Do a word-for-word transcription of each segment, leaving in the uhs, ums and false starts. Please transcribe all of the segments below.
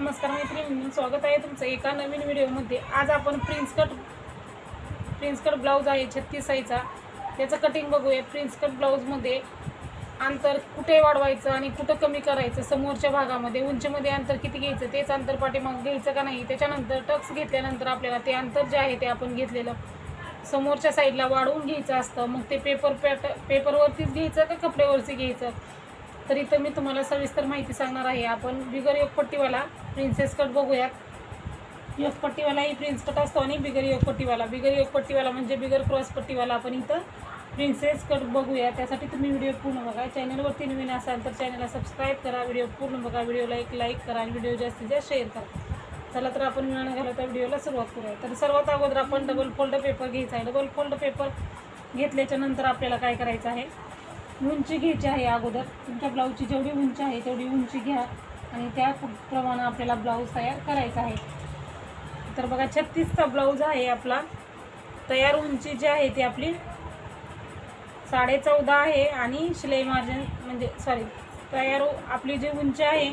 नमस्कार मैत्रिणी, स्वागत आहे तुमचं एका नवीन व्हिडिओमध्ये। आज आपण prince cut prince cut blouse आहे छत्तीस साईजचा, त्याचं कटिंग बघूया। प्रिन्स कट ब्लाउजमध्ये अंतर कुठे वाढवायचं आणि कुठं कमी करायचं, समोरच्या भागामध्ये उंचीमध्ये अंतर किती घ्यायचं, तेच अंतर पाठीमाग घ्यायचं का नाही, त्याच्यानंतर टक्स घेतल्यानंतर आपल्याला ते अंतर जे आहे ते आपण घेतलेलं समोरच्या साईडला वाढवून घ्यायचं असतं। मग ते पेपर पॅट पेपरवरतीच घ्यायचं का कपड्यावरती घ्यायचं, तर इथं मी तुम्हाला सविस्तर माहिती सांगणार आहे। आपण बिगर योगपट्टीवाला प्रिन्सेस कट बघूयात। योगपट्टीवाला ही प्रिन्स कट असतो आणि बिगर योगपट्टीवाला बिगर योगपट्टीवाला म्हणजे बिगर क्रॉस पट्टीवाला आपण इथं प्रिन्सेस कट बघूया। त्यासाठी तुम्ही व्हिडिओ पूर्ण बघा। चॅनलवरती नवीन असाल तर चॅनलला सबस्क्राईब करा, व्हिडिओ पूर्ण बघा, व्हिडिओला एक लाईक करा आणि व्हिडिओ जास्तीत जास्त शेअर करा। चला तर आपण वेळ न घालवता व्हिडिओला सुरुवात करूया। तर सर्वात अगोदर आपण डबल फोल्ड पेपर घ्यायचा आहे। डबल फोल्ड पेपर घेतल्याच्या नंतर आपल्याला काय करायचं आहे, उंची घ्यायची आहे। अगोदर तुमच्या ब्लाऊजची जेवढी उंची आहे तेवढी उंची घ्या आणि त्याप्रमाणे आपल्याला ब्लाऊज तयार करायचा आहे। तर बघा छत्तीसचा ब्लाऊज आहे आपला। तयार उंची जी आहे ती आपली साडे चौदा आहे आणि शिलाई मार्जिन म्हणजे सॉरी तयार आपली जी उंची आहे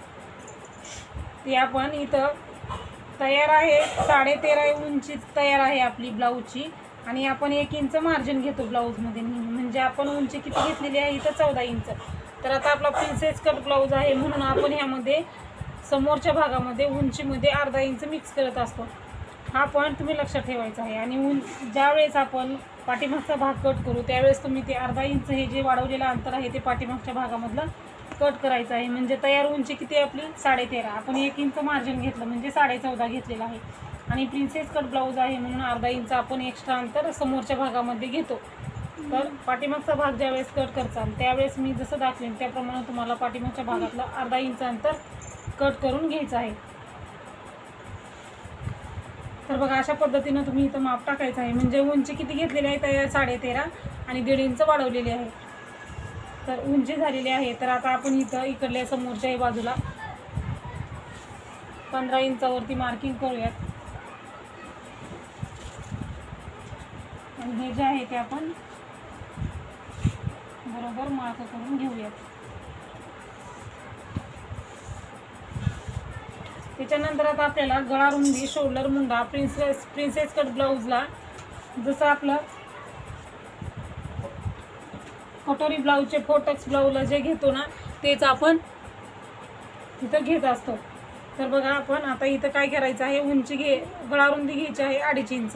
ती आपण इथं तयार आहे साडे तेरा उंची तयार आहे आपली ब्लाऊजची आणि आपण एक इंच मार्जिन घेतो ब्लाऊजमध्ये, म्हणजे आपण उंची किती घेतलेली आहे इथं चौदा इंच। तर आता आपला प्रिन्सेस कट ब्लाऊज आहे म्हणून आपण ह्यामध्ये समोरच्या भागामध्ये उंचीमध्ये अर्धा इंच मिक्स करत असतो। हा पॉईंट तुम्ही लक्षात ठेवायचा आहे। आणि उं ज्यावेळेस आपण पाठीमागचा भाग कट करू त्यावेळेस तुम्ही ते अर्धा इंच हे जे वाढवलेलं अंतर आहे ते पाठीमागच्या भागामधलं कट करायचं आहे। म्हणजे तयार उंची किती आपली साडे तेरा, आपण एक इंच मार्जिन घेतलं म्हणजे साडे चौदा घेतलेलं आहे। आणि प्रिन्सेस कट ब्लाऊज आहे म्हणून अर्धा इंच आपण एक्स्ट्रा अंतर समोरच्या भागामध्ये घेतो। तर पाठीमागचा भाग ज्यावेळेस कट करचाल त्यावेळेस मी जसं दाखवेन त्याप्रमाणे तुम्हाला पाठीमागच्या भागातलं अर्धा इंच अंतर कट करून घ्यायचं आहे। तर बघा अशा पद्धतीनं तुम्ही इथं माप टाकायचं आहे। म्हणजे उंची किती घेतलेली आहे तयार साडे तेरा आणि दीड इंच वाढवलेली आहे। तर उंची झालेली आहे। तर आता आपण इथं इकडल्या समोरच्याही बाजूला पंधरा इंचावरती मार्किंग करूयात आणि हे जे आहे ते आपण बरोबर मार्क करून घेऊयात। त्याच्यानंतर आता आपल्याला गळा रुंदी शोल्डर मुंडा प्रिन्सेस प्रिन्सेस कट ब्लाऊजला जसं आपलं कटोरी ब्लाऊजचे फोटक्स ब्लाऊजला जे घेतो ना तेच आपण इथं घेत असतो। तर बघा आपण आता इथं काय करायचं आहे, उंची घे गळा रुंदी घ्यायची आहे अडीच इंच।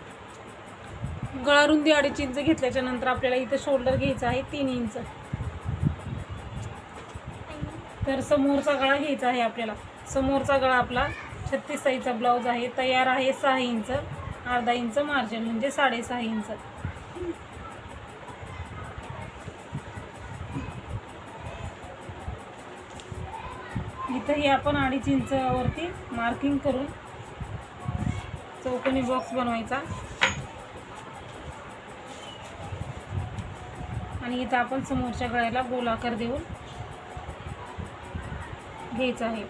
गळा रुंदी अडीच इंच घेतल्याच्या नंतर आपल्याला इथं शोल्डर घ्यायचं आहे तीन इंच। तर समोरचा गळा घ्यायचा आहे आपल्याला। समोरचा गळा आपला छत्तीस साईजचा ब्लाऊज आहे, तयार आहे सहा इंच, अर्धा इंच मार्जिन म्हणजे साडेसहा इंच। इथंही आपण अडीच इंच वरती मार्किंग करून चौकोनी बॉक्स बनवायचा आणि इथं आपण समोरच्या गळ्याला गोलाकार देऊन घ्यायचं आहे।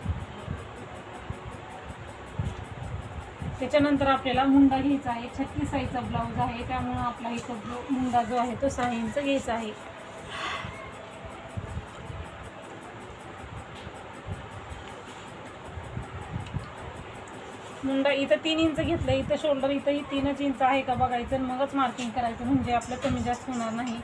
त्याच्यानंतर आपल्याला मुंडा घ्यायचा आहे। छत्तीस साईजचा ब्लाऊज आहे त्यामुळे आपला इथं मुंडा जो आहे तो सहा इंच घ्यायचा आहे। मुंडा इथं तीन इंच घेतलं, इथं शोल्डर इथंही तीनच इंच आहे का बघायचं आणि मगच मार्किंग करायचं, म्हणजे आपलं कमी जास्त होणार नाही।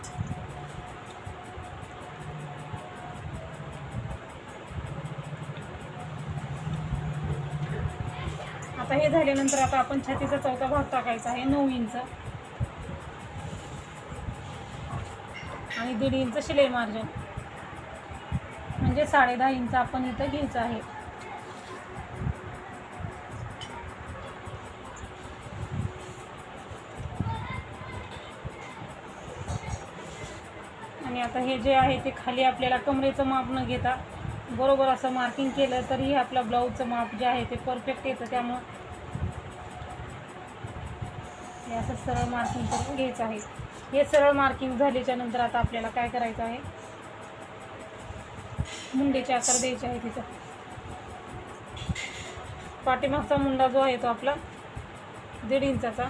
आता हे झाल्यानंतर आता आपण छातीचा चौथा भाग टाकायचा आहे नऊ इंच आणि दीड इंच शिलाई मार्जिन म्हणजे साडे दहा इंच आपण इथं घ्यायचं आहे। आणि आता हे जे आहे ते खाली आपल्याला कमरेचं माप न घेता बरोबर असं मार्किंग केलं तरी आपला ब्लाऊजचं माप जे आहे ते परफेक्ट येतं। त्यामुळं हे असं सरळ मार्किंग करून घ्यायचं आहे। हे सरळ मार्किंग झाल्याच्या नंतर आता आपल्याला काय करायचं आहे, मुंडेचे आकार द्यायचे आहे। तिथं पाठीमागचा मुंडा जो आहे तो आपला दीड इंचाचा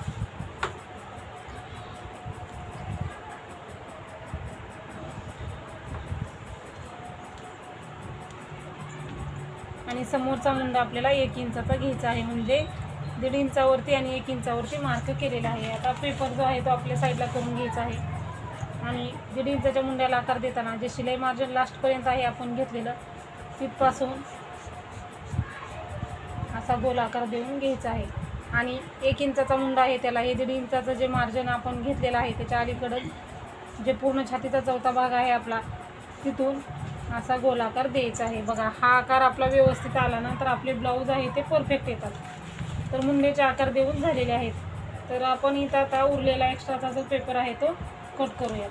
आणि समोरचा मुंडा आपल्याला एक इंचाचा घ्यायचा आहे, म्हणजे दीड इंचावरती आणि एक इंचावरती मार्क केलेला आहे. आता पेपर जो आहे तो आपल्या साईडला करून घ्यायचा आहे आणि दीड इंचाच्या मुंड्याला आकार देताना जे शिलाई मार्जिन लास्टपर्यंत आहे आपण घेतलेलं तिथपासून असा गोल आकार देऊन घ्यायचा आहे. आणि एक इंचाचा मुंडा आहे त्याला हे दीड इंचाचं जे मार्जिन आपण घेतलेलं आहे त्याच्या अलीकडं जे पूर्ण छातीचा चौथा भाग आहे आपला तिथून असा गोल आकार द्यायचा आहे. बघा हा आकार आपला व्यवस्थित आला ना तर आपले ब्लाऊज आहे ते परफेक्ट येतात. तर मुंड्याचे आकार देऊन झालेले आहेत. तर आपण इथं आता उरलेला एक्स्ट्राचा जो पेपर आहे तो कट करूयात.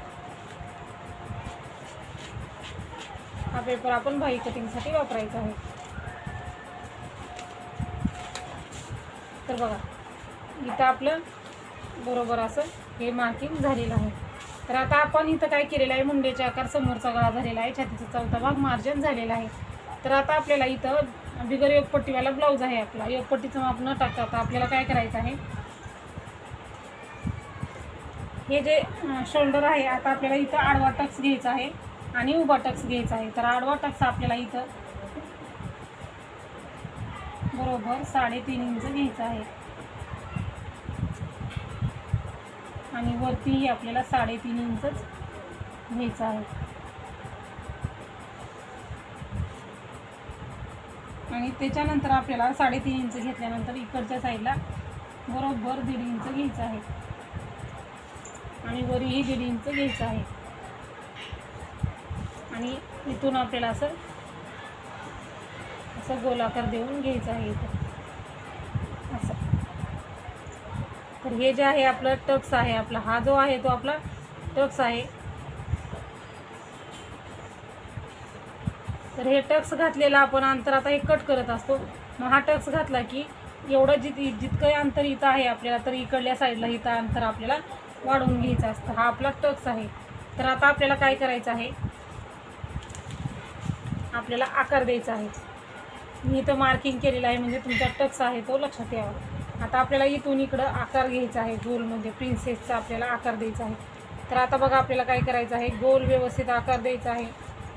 हा पेपर आपण बाही कटिंगसाठी वापरायचा आहे. तर बघा इथं आपलं बरोबर असं हे मार्किंग झालेलं आहे. तर आता आपण इथं काय केलेलं आहे, मुंड्याचे आकार समोरचा गळा झालेला आहे, छातीचा चौथा भाग मार्जिन झालेला आहे. तर आता आपल्याला इथं बिगर योगपट्टीवाला ब्लाऊज आहे आपला, योगपट्टीचं माप न टाकता आता आपल्याला काय करायचं आहे, हे जे शोल्डर आहे आता आपल्याला इथं आडवा टक्स घ्यायचा आहे आणि उभा टक्स घ्यायचा आहे. तर आडवा टक्स आपल्याला इथं बरोबर साडेतीन इंच घ्यायचा आहे आणि वरतीही आपल्याला साडेतीन इंचच घ्यायचं आहे. आणि त्याच्यानंतर आपल्याला साडेतीन इंच घेतल्यानंतर इकडच्या साईडला बरोबर दीड इंच घ्यायचं आहे आणि वरही दीड इंच घ्यायचं आहे. आणि इथून आपल्याला असं असं गोलाकार देऊन घ्यायचं आहे इथं असं. तर हे जे आहे आपलं टक्स आहे, आपला हा जो आहे तो आपला टक्स आहे. तर हे टक्स घातलेला आपण अंतर आता हे कट करत असतो. मग हा टक्स घातला की एवढं जित जितकं अंतर इथं आहे आपल्याला तर इकडल्या साईडला इथं अंतर आपल्याला वाढवून घ्यायचं असतं. हा आपला टक्स आहे. तर आता आपल्याला काय करायचं आहे, आपल्याला आकार द्यायचा आहे. मी इथं मार्किंग केलेलं आहे म्हणजे तुमचा टक्स आहे तो लक्षात यावा. आता आपल्याला इथून इकडं आकार घ्यायचा आहे, गोलमध्ये प्रिन्सेसचा आपल्याला आकार द्यायचा आहे. तर आता बघा आपल्याला काय करायचं आहे, गोल व्यवस्थित आकार द्यायचा आहे.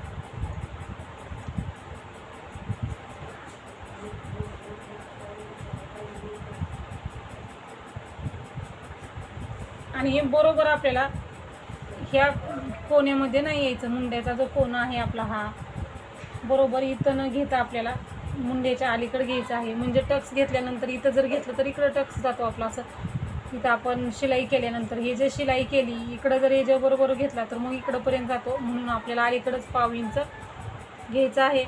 आणि हे बरोबर आपल्याला ह्या कोण्यामध्ये नाही यायचं. मुंड्याचा जो कोना आहे आपला हा बरोबर इथं न घेता आपल्याला मुंड्याच्या अलीकडे घ्यायचं आहे. म्हणजे टक्स घेतल्यानंतर इथं जर घेतलं तर इकडं टक्स जातो आपला असं. इथं आपण शिलाई केल्यानंतर हे जे शिलाई केली इकडं जर हे जे बरोबर घेतला तर मग इकडंपर्यंत जातो. म्हणून आपल्याला अलीकडंच पाव इंच घ्यायचं आहे.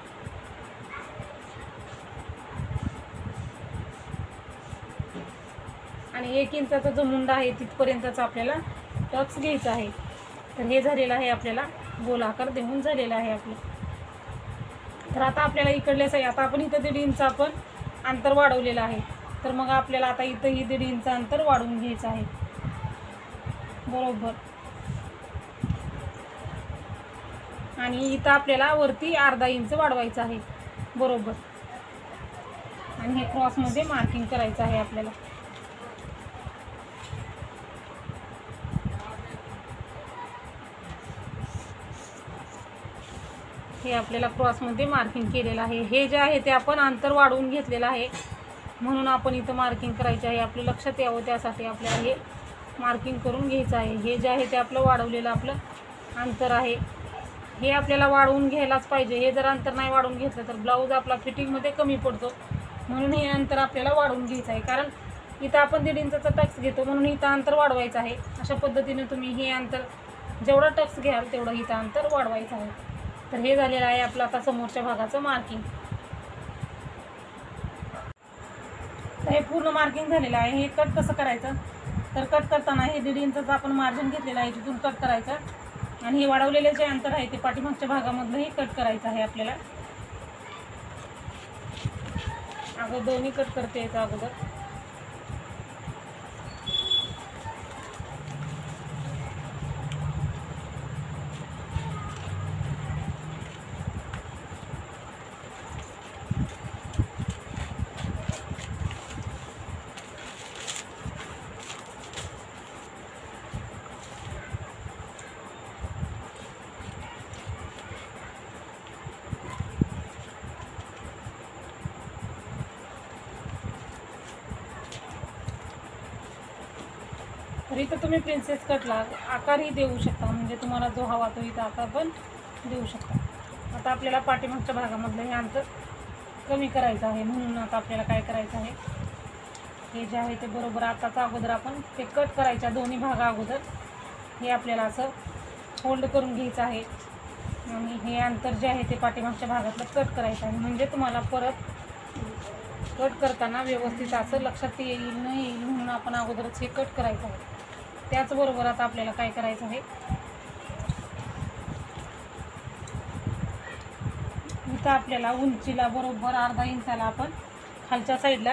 आणि एक इंचाचा जो मुंडा आहे तिथपर्यंतचा आपल्याला टक्स घ्यायचा आहे. तर हे झालेलं आहे आपल्याला गोलाकार देऊन झालेला आहे आपलं. तर आता आपल्याला इकडल्याच आहे, आता आपण इथं दीड इंच आपण अंतर वाढवलेलं आहे. तर मग आपल्याला आता इथंही दीड इंच अंतर वाढवून घ्यायचं आहे बरोबर. आणि इथं आपल्याला वरती अर्धा इंच वाढवायचं आहे बरोबर. आणि हे क्रॉसमध्ये मार्किंग करायचं आहे आपल्याला. हे आपल्याला क्रॉसमध्ये मार्किंग केलेलं आहे. हे जे आहे ते आपण अंतर वाढवून घेतलेलं आहे म्हणून आपण इथं मार्किंग करायचं आहे. आपलं लक्षात यावं त्यासाठी आपल्याला हे मार्किंग करून घ्यायचं आहे. हे जे आहे ते आपलं वाढवलेलं आपलं अंतर आहे. हे आपल्याला वाढवून घ्यायलाच पाहिजे. हे जर अंतर नाही वाढवून घेतलं तर ब्लाऊज आपला फिटिंगमध्ये कमी पडतो. म्हणून हे अंतर आपल्याला वाढवून घ्यायचं आहे. कारण इथं आपण दीड इंचाचा टक्स घेतो म्हणून इथं अंतर वाढवायचं आहे. अशा पद्धतीने तुम्ही हे अंतर जेवढं टक्स घ्याल तेवढं इथं अंतर वाढवायचं आहे. तर हे झालेलं आहे आपलं आता समोरच्या भागाचं मार्किंग. तर हे पूर्ण मार्किंग झालेलं आहे. हे कट कसं करायचं, तर कट करताना हे दीड इंचाचं आपण मार्जिन घेतलेलं आहे तिथून कट करायचं. आणि हे वाढवलेले जे अंतर आहे ते पाठीमागच्या भागामधलं हे कट करायचं आहे आपल्याला. अगोदर दोन्ही कट करते याचं अगोदर. तर इथं तुम्ही प्रिन्सेस कटला आकारही देऊ शकता, म्हणजे तुम्हाला जो हवा तो इथं आकार पण देऊ शकता. आता आपल्याला पाठीमागच्या भागामधलं हे अंतर कमी करायचं आहे, म्हणून आता आपल्याला काय करायचं आहे, हे जे आहे ते बरोबर आताचा अगोदर आपण ते कट करायच्या दोन्ही भागा अगोदर हे आपल्याला असं फोल्ड करून घ्यायचं आहे आणि हे अंतर जे आहे ते पाठीमागच्या भागातलं कट करायचं आहे, म्हणजे तुम्हाला परत कट करताना व्यवस्थित असं लक्षात येईल न येईल म्हणून आपण अगोदरच हे कट करायचं आहे. त्याचबरोबर आता आपल्याला काय करायचं आहे, इथं आपल्याला उंचीला बरोबर अर्धा इंचाला आपण खालच्या साईडला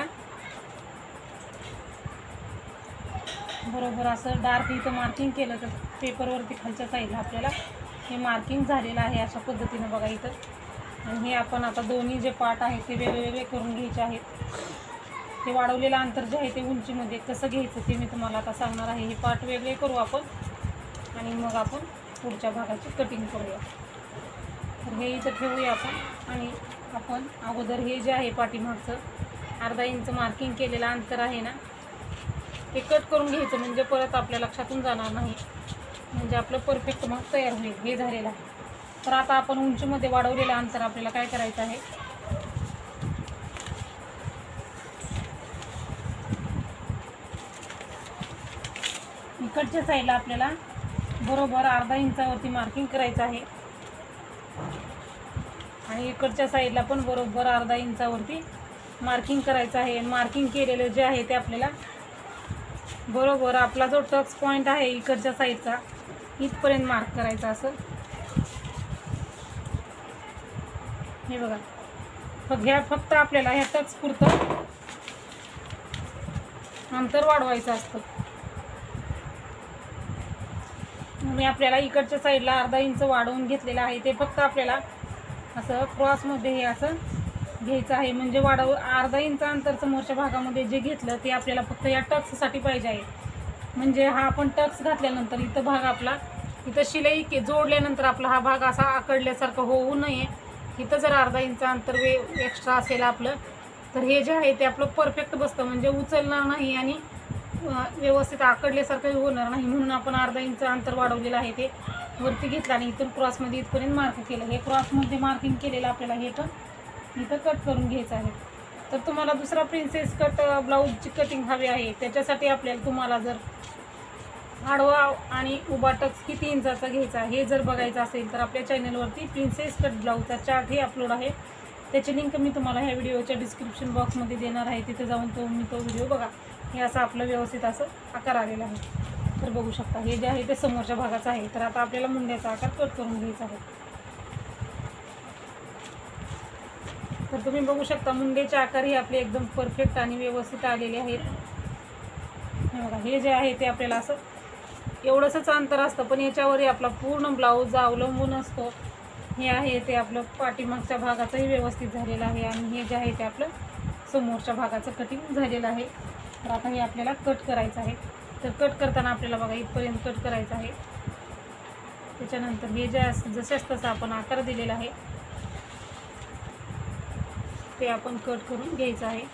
बरोबर असं डार्क इथं मार्किंग केलं तर पेपरवरती खालच्या साईडला आपल्याला हे मार्किंग झालेलं आहे अशा पद्धतीनं बघा इथं. आणि हे आपण आता दोन्ही जे पार्ट आहेत ते वेगवेगळे करून घ्यायचे आहेत. ते वाढवलेलं अंतर जे आहे ते उंचीमध्ये कसं घ्यायचं ते मी तुम्हाला आता सांगणार आहे. हे पार्ट वेगळे करू आपण आणि मग आपण पुढच्या भागाची कटिंग करूया. तर हे इथं ठेवूया आपण आणि आपण अगोदर हे जे आहे पाठीमागचं अर्धा इंच मार्किंग केलेलं अंतर आहे ना ते कट करून घ्यायचं, म्हणजे परत आपल्या लक्षातून जाणार नाही, म्हणजे आपलं परफेक्ट मग तयार होईल. हे झालेलं आहे. तर आता आपण उंचीमध्ये वाढवलेलं अंतर आपल्याला काय करायचं आहे, इकडच्या साईडला आपल्याला बरोबर अर्धा इंचावरती मार्किंग करायचं आहे आणि इकडच्या साईडला पण बरोबर अर्धा इंचावरती मार्किंग करायचं आहे. मार्किंग केलेलं जे आहे ते आपल्याला बरोबर आपला जो टच पॉईंट आहे इकडच्या साईडचा इथपर्यंत मार्क करायचा. असं हे बघा, फक्त ह्या फक्त आपल्याला ह्या टच पुरतं अंतर वाढवायचं असतं आणि आपल्याला इकडच्या साईडला अर्धा इंच वाढवून घेतलेलं आहे ते फक्त आपल्याला असं क्रॉसमध्ये हे असं घ्यायचं आहे, म्हणजे वाढव अर्धा इंच अंतर समोरच्या भागामध्ये जे घेतलं ते आपल्याला फक्त या टक्ससाठी पाहिजे आहे. म्हणजे हा आपण टक्स घातल्यानंतर इथं भाग आपला इथं शिलाई के जोडल्यानंतर आपला हा भाग असा आकडल्यासारखं होऊ नये. इथं जर अर्धा इंच अंतर वे एक्स्ट्रा असेल आपलं तर हे जे आहे ते आपलं परफेक्ट बसतं, म्हणजे उचलणार नाही आणि व्यवस्थित आकडल्यासारखं होणार नाही. म्हणून आपण अर्धा इंच अंतर वाढवलेलं आहे ते वरती घेतलं आणि इथून क्रॉसमध्ये इथपर्यंत मार्क केलं. हे क्रॉसमध्ये मार्किंग केलेलं आपल्याला हे पण इथं कट करून घ्यायचं आहे. तर तुम्हाला दुसरा प्रिन्सेस कट ब्लाऊजची कटिंग हवी आहे, त्याच्यासाठी आपल्याला तुम्हाला जर आडवा आणि उभा टक्स किती इंचाचा घ्यायचा हे जर बघायचं असेल तर आपल्या चॅनलवरती प्रिन्सेस कट ब्लाऊजचा चार्ट हे अपलोड आहे. त्याची लिंक मी तुम्हाला ह्या व्हिडिओच्या डिस्क्रिप्शन बॉक्समध्ये देणार आहे, तिथे जाऊन तो मी तो व्हिडिओ बघा. हे असं आपलं व्यवस्थित असं आकार आलेला आहे. तर बघू शकता हे जे आहे ते समोरच्या भागाचं आहे. तर आता आपल्याला मुंड्याचा आकार कट करून घ्यायचा आहे. तर तुम्ही बघू शकता मुंडेचे आकार हे आपले एकदम परफेक्ट आणि व्यवस्थित आलेले आहेत. हे बघा, हे जे आहे ते आपल्याला असं एवढंसंच अंतर असतं, पण याच्यावरही आपला पूर्ण ब्लाऊज अवलंबून असतो. हे आहे ते आपलं पाठीमागच्या भागाचंही व्यवस्थित झालेलं आहे आणि हे जे आहे ते आपलं समोरच्या भागाचं कटिंग झालेलं आहे. तर आता हे आपल्याला कट करायचं आहे. तर कट करताना आपल्याला बघा इथपर्यंत कट करायचं आहे. त्याच्यानंतर हे जे जसंच तसं आपण आकार दिलेला आहे ते आपण कट करून घ्यायचं आहे.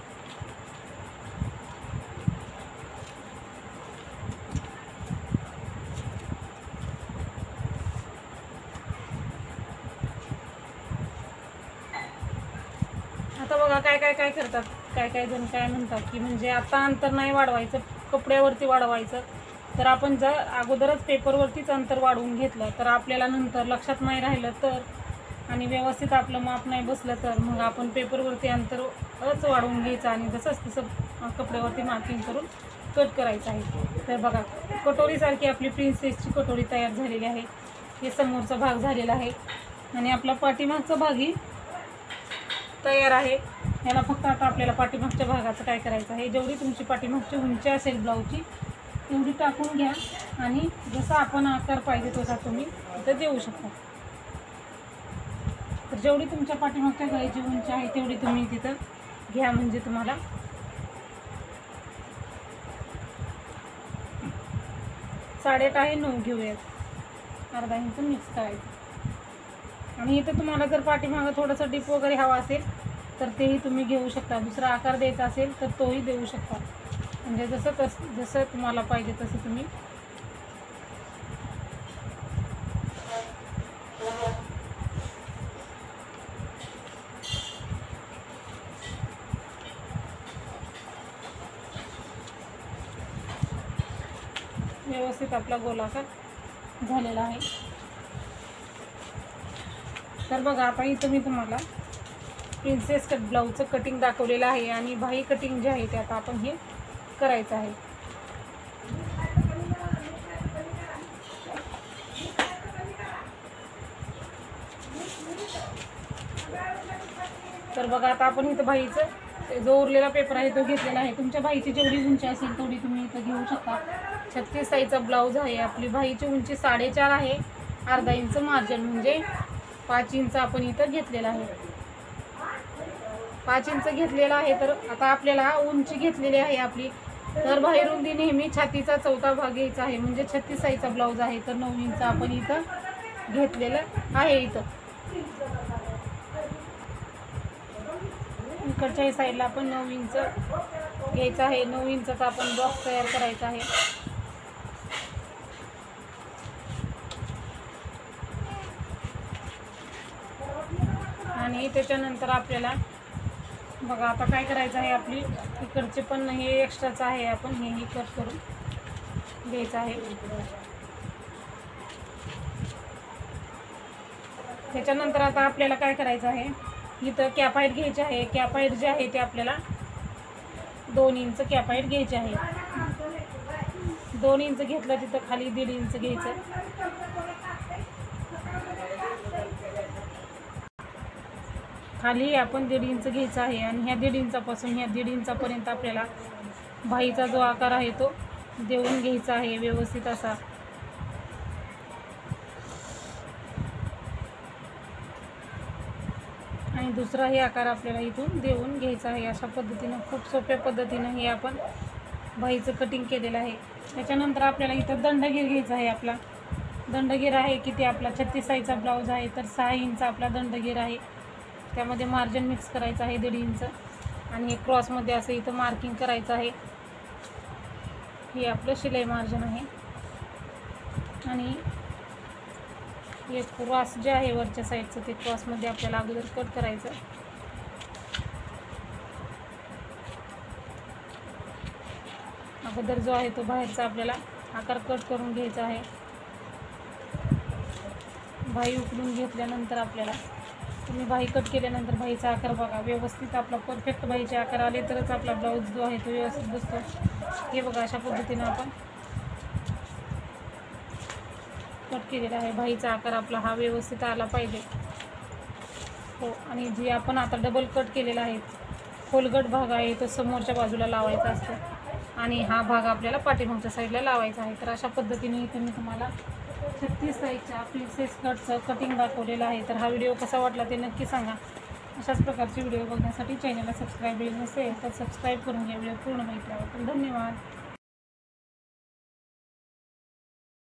आता बघा काय काय काय करतात, काय काय जण काय म्हणतात की म्हणजे आता अंतर नाही वाढवायचं, कपड्यावरती वाढवायचं. तर आपण जर अगोदरच पेपरवरतीच अंतर वाढवून घेतलं तर आपल्याला नंतर लक्षात नाही राहिलं तर आणि व्यवस्थित आपलं माप नाही बसलं तर मग आपण पेपरवरती अंतरच वाढवून घ्यायचं आणि जसंच तसं कपड्यावरती मार्किंग करून कट करायचं आहे. तर बघा कटोरीसारखी आपली प्रिन्सेसची कटोरी तयार झालेली आहे. हे समोरचा भाग झालेला आहे आणि आपला पाठीमागचा भागही तयार आहे. याला फक्त आता आपल्याला पाठीमागच्या भागाचं काय करायचं आहे, जेवढी तुमची पाठीमागची उंची असेल ब्लाऊजची तेवढी टाकून घ्या आणि जसा आपण आकार पाहिजे तसा तुम्ही इथं देऊ शकता. तर जेवढी तुमच्या पाठीमागच्या गळ्याची उंची आहे तेवढी तुम्ही तिथं घ्या, म्हणजे तुम्हाला साडेआठ आहे नऊ घेऊयात, अर्धा इंच मिक्स करायचं. आणि इथं तुम्हाला जर पाठीमागं थोडंसं डिप वगैरे हवा असेल तर तेही तुम्ही घेऊ शकता. दुसरा आकार द्यायचा असेल तर तोही देऊ शकता. म्हणजे जसं तस जसं तुम्हाला पाहिजे तसं तुम्ही व्यवस्थित आपला गोलाकार झालेला आहे. तर बघा आता इथं मी तुम्हाला प्रिन्सेस कट ब्लाऊजचं कटिंग दाखवलेलं आहे आणि बाही कटिंग जे आहे ते आता आपण हे करायचं आहे. तर बघा आता आपण इथं बाहीचं जो उरलेला पेपर आहे तो घेतलेला आहे. तुमच्या बाहीची जेवढी उंची असेल तेवढी तुम्ही इथं घेऊ शकता. छत्तीस साईजचा ब्लाऊज आहे. आपली बाहीची उंची साडेचार आहे. अर्धा इंच मार्जिन म्हणजे पाच इंच आपण इथं घेतलेला आहे. पाच इंच घेतलेला आहे. तर आता आपल्याला उंची घेतलेली आहे आपली. तर बाही रुंदी नेहमी छातीचा चौथा भाग घ्यायचा आहे. म्हणजे छत्तीस साईजचा ब्लाऊज आहे तर नऊ इंच आपण इथं घेतलेलं आहे. इथं इकडच्या साईडला आपण नऊ इंच घ्यायचं आहे. नऊ इंचाचा आपण बॉक्स तयार करायचा आहे. आणि त्याच्यानंतर आपल्याला बघा आता काय करायचं आहे. आपली इकडचे पण हे एक्स्ट्राचं आहे आपण हेही कट करून घ्यायचं आहे. त्याच्यानंतर आता आपल्याला काय करायचं आहे. इथं कॅपाईट घ्यायचे आहे. कॅपाईट जे आहे ते आपल्याला दोन इंच कॅपाईट घ्यायचे आहे. दोन इंच घेतलं तिथं खाली दीड इंच घ्यायचं. खाली आपण दीड इंच घ्यायचा आहे आणि ह्या दीड इंचापासून ह्या दीड इंचापर्यंत आपल्याला बाहीचा जो आकार आहे तो देऊन घ्यायचा आहे व्यवस्थित असा. आणि दुसराही आकार आपल्याला इथून देऊन घ्यायचा आहे. अशा पद्धतीनं खूप सोप्या पद्धतीनं हे आपण बाहीचं कटिंग केलेलं आहे. त्याच्यानंतर आपल्याला इथं दंडगीर घ्यायचा आहे. आपला दंडगीर आहे किती आपला छत्तीस साईजचा ब्लाऊज आहे तर सहा इंच आपला दंडगीर आहे. त्यामध्ये मार्जिन मिक्स करायचं आहे दीड इंच आणि हे क्रॉसमध्ये असं इथं मार्किंग करायचं आहे. हे आपलं शिलाई मार्जिन आहे. आणि हे क्रॉस जे आहे वरच्या साईडचं ते क्रॉसमध्ये आपल्याला अगोदर कट करायचं. अगोदर जो आहे तो बाहेरचा आपल्याला आकार कट करून घ्यायचा आहे. बाही उकळून घेतल्यानंतर आपल्याला तुम्ही बाही कट केल्यानंतर बाहीचा आकार बघा व्यवस्थित आपला परफेक्ट बाहीचे आकार आले तरच आपला ब्लाऊज जो आहे तो व्यवस्थित बसतो. हे बघा अशा पद्धतीनं आपण कट केलेला आहे. बाहीचा आकार आपला हा व्यवस्थित आला पाहिजे. हो आणि जी आपण आता डबल कट केलेला आहे खोलगट भाग आहे तो समोरच्या बाजूला लावायचा असतो आणि हा भाग आपल्याला पाठीमागच्या साईडला लावायचा आहे. तर अशा पद्धतीने इथे मी तुम्हाला छत्तीस साईजच्या प्रिन्सेस कटचं कटिंग दाखवलेलं आहे. तर हा व्हिडिओ कसा वाटला ते नक्की सांगा. अशाच प्रकारचे व्हिडिओ बघण्यासाठी चॅनलला सबस्क्राईब नसेल तर सबस्क्राईब करून घ्या. व्हिडिओ पूर्ण बघितल्याबद्दल धन्यवाद.